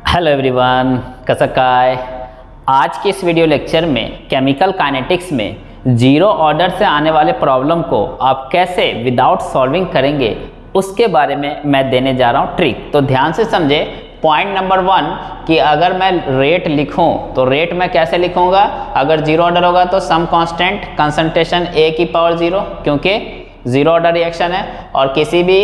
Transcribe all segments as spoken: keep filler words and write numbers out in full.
Hello everyone, कसकाय। आज के इस वीडियो लेक्चर में केमिकल काइनेटिक्स में जीरो ऑर्डर से आने वाले प्रॉब्लम को आप कैसे विदाउट सॉल्विंग करेंगे उसके बारे में मैं देने जा रहा हूँ ट्रिक। तो ध्यान से समझे। पॉइंट नंबर वन कि अगर मैं रेट लिखूं तो रेट मैं कैसे लिखूंगा। अगर जीरो ऑर्डर होगा तो सम कांस्टेंट कंसंट्रेशन ए की पावर जीरो, क्योंकि जीरो ऑर्डर रिएक्शन है और किसी भी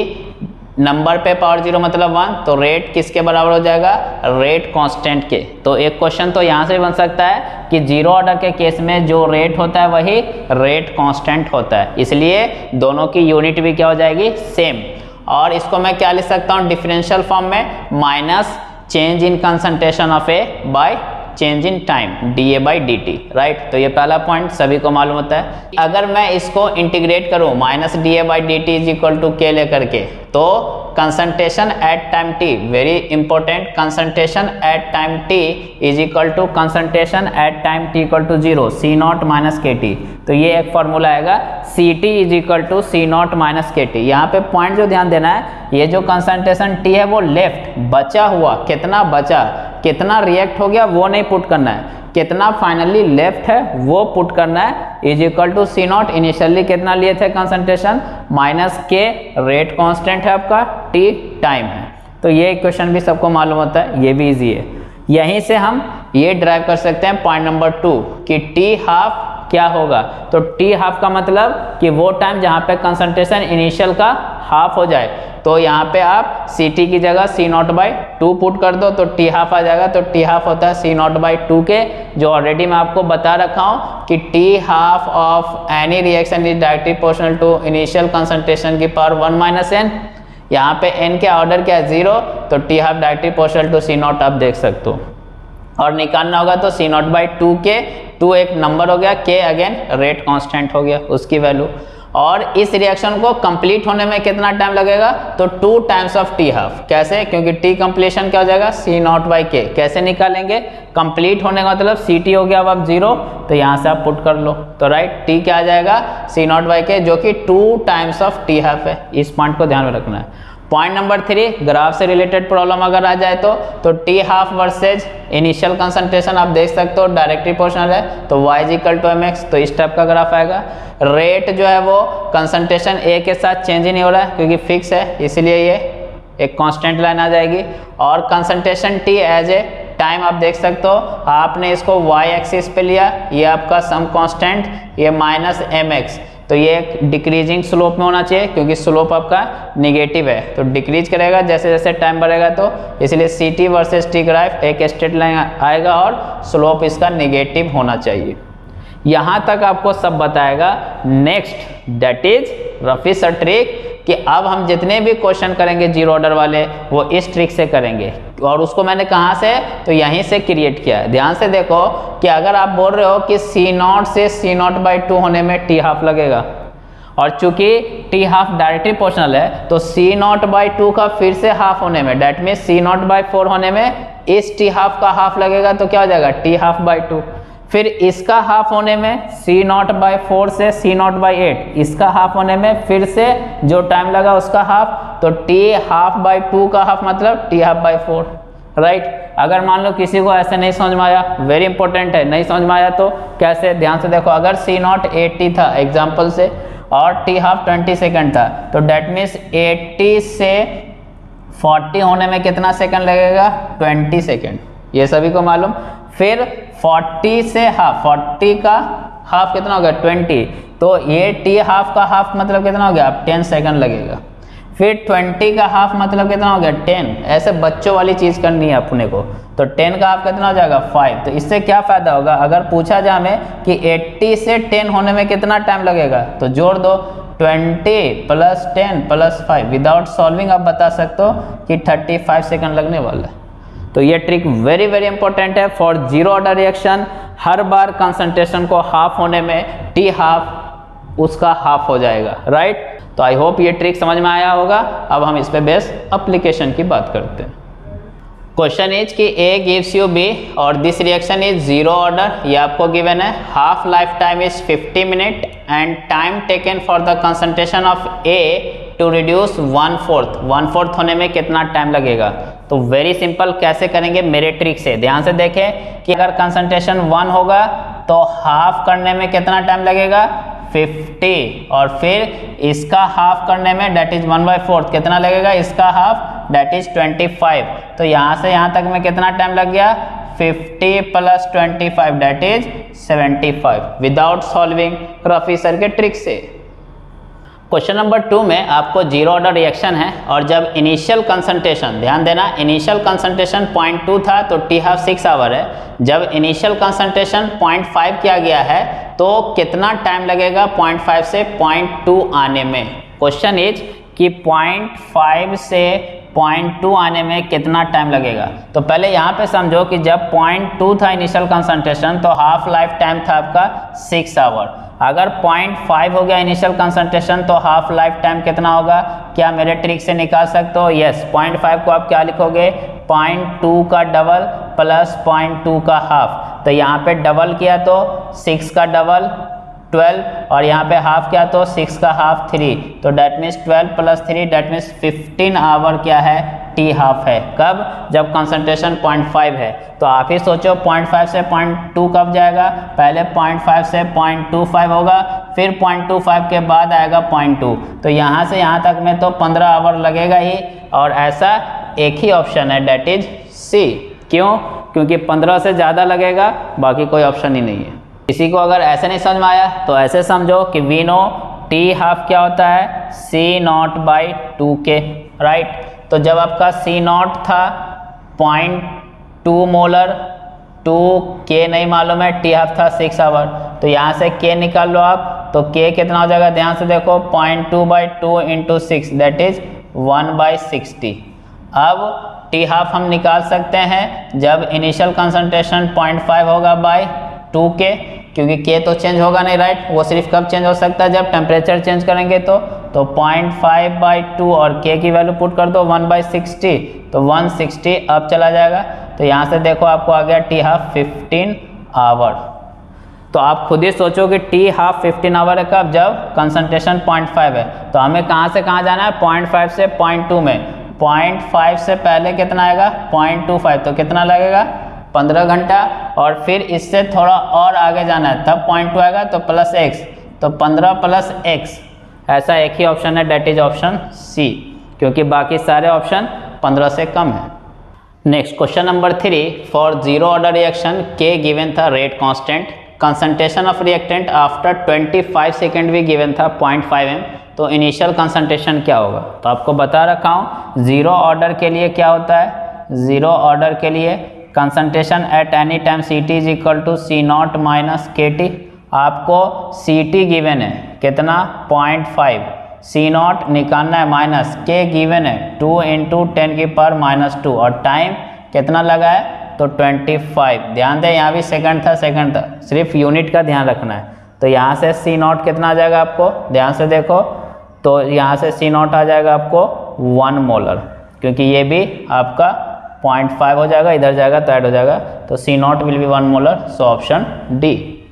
नंबर पे पावर जीरो मतलब वन, तो रेट किसके बराबर हो जाएगा, रेट कांस्टेंट के। तो एक क्वेश्चन तो यहाँ से बन सकता है कि जीरो ऑर्डर के केस में जो रेट होता है वही रेट कांस्टेंट होता है, इसलिए दोनों की यूनिट भी क्या हो जाएगी, सेम। और इसको मैं क्या लिख सकता हूँ डिफरेंशियल फॉर्म में, minus change in concentration of A by change in time d A by d t, right. तो ये पहला पॉइंट सभी को मालूम होता है। अगर मैं इसको इंटीग्रेट करूं minus d A by d t is equal to k लेकर के, तो concentration at time t, very important, concentration at time t is equal to concentration at time t equal to zero, C naught minus के t. तो ये एक formula आएगा, C T is equal to C naught minus के t. यहाँ पे point जो ध्यान देना है, ये जो कंसंट्रेशन टी है वो लेफ्ट बचा हुआ, कितना बचा, कितना रिएक्ट हो गया वो नहीं पुट करना है, कितना फाइनली लेफ्ट है वो पुट करना है, is equal to C naught. Initially कितना लिए थे concentration, minus k, rate constant है आपका, टी टाइम है। तो ये क्वेश्चन भी सबको मालूम होता है, ये भी इजी है। यहीं से हम ये ड्राइव कर सकते हैं पॉइंट नंबर टू कि टी हाफ क्या होगा। तो टी हाफ का मतलब कि वो टाइम जहाँ पे कंसंट्रेशन इनिशियल का हाफ हो जाए। तो यहाँ पे आप सी टी की जगह C naught by two put कर दो तो टी हाफ आ जाएगा। तो टी हाफ होता है सी नॉट बाई टू के, जो ऑलरेडी मैं आपको बता रखा हूँ कि t half of any reaction is directly proportional to initial concentration की पावर वन माइनस एन। यहाँ पे एन के ऑर्डर क्या है, जीरो, तो t half directly proportional to C naught आप देख सकते हो। और निकालना होगा तो C naught by two k, two एक नंबर हो गया, के अगेन रेट कांस्टेंट हो गया उसकी वैल्यू। और इस रिएक्शन को कंप्लीट होने में कितना टाइम लगेगा, तो two times of t half. कैसे, क्योंकि टी कंप्लीशन क्या हो जाएगा, सी नॉट बाई के। कैसे निकालेंगे, कंप्लीट होने का मतलब सी टी हो गया अब जीरो, तो यहाँ से आप पुट कर लो। तो राइट, टी क्या आ जाएगा, सी नॉट बाई के, जो कि two times of t half है। इस पॉइंट को ध्यान में रखना है। पॉइंट नंबर थ्री, ग्राफ से रिलेटेड प्रॉब्लम अगर आ जाए तो तो t half versus initial concentration आप देख सकते हो डायरेक्टली प्रोपोर्शनल है, तो y is equal to m x. तो इस टाइप का ग्राफ आएगा। रेट जो है वो कंसंट्रेशन ए के साथ चेंज ही नहीं हो रहा है क्योंकि फिक्स है, इसलिए ये एक कांस्टेंट लाइन आ जाएगी। और concentration t as a time आप देख सकते हो, आपने इसको y एक्सिस पे लिया, ये आपका सम कांस्टेंट, ये माइनस एम एक्स। तो ये एक डिक्रीजिंग स्लोप में होना चाहिए क्योंकि स्लोप आपका निगेटिव है, तो डिक्रीज करेगा जैसे जैसे टाइम बढ़ेगा। तो इसलिए C t versus t graph एक स्ट्रेट लाइन आएगा और स्लोप इसका निगेटिव होना चाहिए। यहाँ तक आपको सब बताएगा। Next that is Rafi's a trick कि अब हम जितने भी क्वेश्चन करेंगे जीरो ऑर्डर वाले वो इस ट्रिक से करेंगे। और उसको मैंने कहाँ से, तो यहीं से क्रिएट किया है। ध्यान से देखो कि अगर आप बोल रहे हो कि सी नॉट से सी नॉट बाई टू होने में टी हाफ लगेगा, और चूंकि टी हाफ डायरेक्टली प्रोपोर्शनल है तो सी नॉट बाई टू का फिर से हाफ होने में, that mean C naught by four होने में इस टी हाफ का हाफ लगेगा, तो क्या हो जाएगा, टी हाफ बाई टू। फिर इसका हाफ होने में सी नॉट बाई फोर से सी नॉट बाई एट, इसका हाफ होने में फिर से जो टाइम लगा उसका हाफ, तो टी हाफ बाई टू का हाफ मतलब t half by four, right. अगर मान लो किसी को ऐसे नहीं समझ में आया, वेरी इंपॉर्टेंट है, नहीं समझ में आया तो कैसे, ध्यान से देखो। अगर सी नॉट एट्टी था एग्जाम्पल से और टी हाफ ट्वेंटी सेकेंड था, तो डेट मीन्स एट्टी से फोर्टी होने में कितना सेकेंड लगेगा, ट्वेंटी सेकेंड, ये सभी को मालूम। फिर फोर्टी से हाफ, फोर्टी का हाफ कितना हो गया, ट्वेंटी, तो ये टी हाफ का हाफ मतलब कितना हो गया, टेन सेकंड लगेगा। फिर ट्वेंटी का हाफ मतलब कितना हो गया, टेन। ऐसे बच्चों वाली चीज़ करनी है अपने को। तो टेन का हाफ कितना हो जाएगा, फाइव। तो इससे क्या फ़ायदा होगा, अगर पूछा जाए हमें कि एट्टी से टेन होने में कितना टाइम लगेगा, तो जोड़ दो, twenty plus ten plus five. Without solving आप बता सकते हो कि थर्टी फाइव सेकेंड लगने वाला है। तो ये ट्रिक वेरी वेरी इंपॉर्टेंट है फॉर जीरो ऑर्डर रिएक्शन। हर बार कंसंट्रेशन को हाफ होने में टी हाफ उसका हाफ हो जाएगा, राइट। तो आई होप ये ट्रिक समझ में आया होगा। अब हम इस पे बेस एप्लीकेशन की बात करते हैं। क्वेश्चन इज कि ए गिव्स यू बी और this reaction is zero order, ये आपको गिवन है। Half life time is fifty minute and time taken for the concentration of A to reduce one fourth, one fourth होने में कितना time लगेगा। तो very simple, कैसे करेंगे मेरे ट्रिक से। ध्यान से देखें कि अगर कंसंट्रेशन वन होगा तो हाफ करने में कितना टाइम लगेगा, फिफ्टी, और फिर इसका हाफ करने में that is one by fourth कितना लगेगा, इसका half that is twenty five. तो यहाँ से यहाँ तक में कितना टाइम लग गया, fifty plus twenty five that is seventy five without solving Rafi sir के ट्रिक से। क्वेश्चन नंबर टू में आपको जीरो ऑर्डर रिएक्शन है और जब इनिशियल कंसंट्रेशन, ध्यान देना इनिशियल कंसंट्रेशन पॉइंट टू था तो टी हाफ सिक्स आवर है, जब इनिशियल कंसंट्रेशन पॉइंट फाइव किया गया है तो कितना टाइम लगेगा पॉइंट फाइव से पॉइंट टू आने में। क्वेश्चन इज कि पॉइंट फाइव से पॉइंट टू आने में कितना टाइम लगेगा। तो पहले यहाँ पे समझो कि जब पॉइंट टू था इनिशियल कंसंट्रेशन तो हाफ लाइफ टाइम था आपका सिक्स आवर। अगर पॉइंट फाइव हो गया इनिशियल कंसंट्रेशन तो हाफ लाइफ टाइम कितना होगा, क्या मेरे ट्रिक से निकाल सकते हो, यस। पॉइंट फाइव को आप क्या लिखोगे, पॉइंट टू का डबल प्लस पॉइंट टू का हाफ। तो यहाँ पे डबल किया तो सिक्स का डबल ट्वेल्व, और यहाँ पे हाफ किया तो सिक्स का हाफ थ्री, तो that means twelve plus three that means fifteen hour क्या है, टी हाफ है। कब, जब कंसंट्रेशन पॉइंट फाइव है। तो आप ही सोचो पॉइंट फाइव से पॉइंट टू कब जाएगा, पहले पॉइंट फाइव से पॉइंट टू फाइव होगा, फिर पॉइंट टू फाइव के बाद आएगा पॉइंट टू। तो यहाँ से यहाँ तक में तो पंद्रह आवर लगेगा ही, और ऐसा एक ही ऑप्शन है डेट इज सी। क्यों, क्योंकि पंद्रह से ज़्यादा लगेगा, बाकी कोई ऑप्शन ही नहीं है। किसी को अगर ऐसे नहीं समझ में आया तो ऐसे समझो कि वी नो टी हाफ क्या होता है, C naught by two K, right. तो जब आपका सी नॉट था point two molar, two K नहीं मालूम है, टी हाफ था सिक्स आवर, तो यहाँ से के निकाल लो आप, तो के कितना हो जाएगा, ध्यान से देखो point two by two into six that is one by sixty. अब टी हाफ हम निकाल सकते हैं जब इनिशियल कंसंट्रेशन पॉइंट फाइव होगा बाई टू के, क्योंकि के तो चेंज होगा नहीं, राइट। वो सिर्फ कब चेंज हो सकता है, जब टेम्परेचर चेंज करेंगे तो तो पॉइंट फाइव बाई टू और के की वैल्यू पुट कर दो वन बाई सिक्सटी, तो वन सिक्सटी अब चला जाएगा। तो यहाँ से देखो आपको आ गया टी हाफ फिफ्टीन आवर। तो आप खुद ही सोचो कि टी हाफ फिफ्टीन आवर है कब, जब कंसंट्रेशन पॉइंट फाइव है। तो हमें कहाँ से कहाँ जाना है, पॉइंट फाइव से पॉइंट टू में। पॉइंट फाइव से पहले कितना आएगा, पॉइंट टू फाइव, तो कितना लगेगा, पंद्रह घंटा, और फिर इससे थोड़ा और आगे जाना है तब पॉइंट टू आएगा, तो प्लस एक्स, तो पंद्रह प्लस एक्स, ऐसा एक ही ऑप्शन है डेट इज ऑप्शन सी, क्योंकि बाकी सारे ऑप्शन पंद्रह से कम है। Next question number three, for zero order reaction के गिवन था rate constant, concentration of reactant after twenty five second भी गिवन था पॉइंट फाइव एम, तो इनिशियल कंसंट्रेशन क्या होगा। तो आपको बता रखा हूँ जीरो ऑर्डर के लिए क्या होता है, जीरो ऑर्डर के लिए concentration at any time C T is equal to C naught minus के टी। आपको सी टी गिवन है कितना, पॉइंट फाइव, सी नॉट निकालना है माइनस के गिवन है टू इंटू टेन की पावर माइनस टू, और टाइम कितना लगा है तो ट्वेंटी फाइव। ध्यान दें यहाँ भी सेकंड था सेकंड था, सिर्फ यूनिट का ध्यान रखना है। तो यहाँ से सी नॉट कितना आ जाएगा आपको, ध्यान से देखो, तो यहाँ से सी नॉट आ जाएगा आपको वन मोलर, क्योंकि ये भी आपका पॉइंट फाइव हो जाएगा, इधर जाएगा तो ऐड हो जाएगा, तो C naught will be one molar, so option D.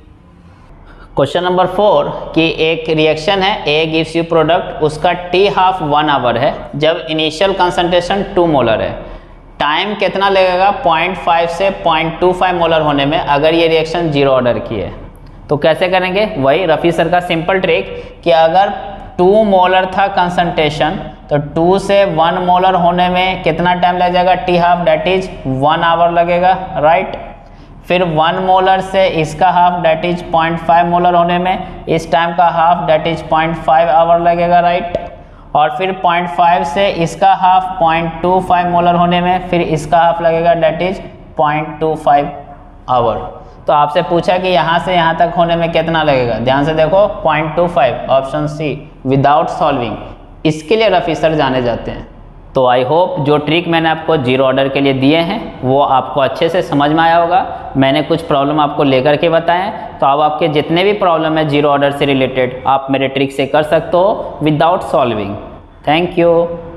Question number four कि एक रिएक्शन है ए गिव्स यू प्रोडक्ट, उसका टी हाफ वन आवर है जब इनिशियल कंसंट्रेशन टू मोलर है, टाइम कितना लगेगा पॉइंट फाइव से पॉइंट टू फाइव मोलर होने में अगर ये रिएक्शन जीरो ऑर्डर की है। तो कैसे करेंगे, वही रफी सर का सिंपल ट्रिक कि अगर टू मोलर था कंसंट्रेशन तो टू से वन मोलर होने में कितना टाइम लग जाएगा, T half that is one hour लगेगा, राइट। फिर वन मोलर से इसका half that is point five molar होने में इस टाइम का half that is point five hour लगेगा, राइट। और फिर पॉइंट फाइव से इसका half point two five molar होने में फिर इसका हाफ लगेगा that is point two five hour. तो आपसे पूछा कि यहाँ से यहाँ तक होने में कितना लगेगा, ध्यान से देखो point two five, option C without solving, इसके लिए रफी सर जाने जाते हैं। तो आई होप जो ट्रिक मैंने आपको जीरो ऑर्डर के लिए दिए हैं वो आपको अच्छे से समझ में आया होगा। मैंने कुछ प्रॉब्लम आपको लेकर के बताएं, तो अब आपके जितने भी प्रॉब्लम है जीरो ऑर्डर से रिलेटेड आप मेरे ट्रिक से कर सकते हो विदाउट सॉल्विंग। Thank you.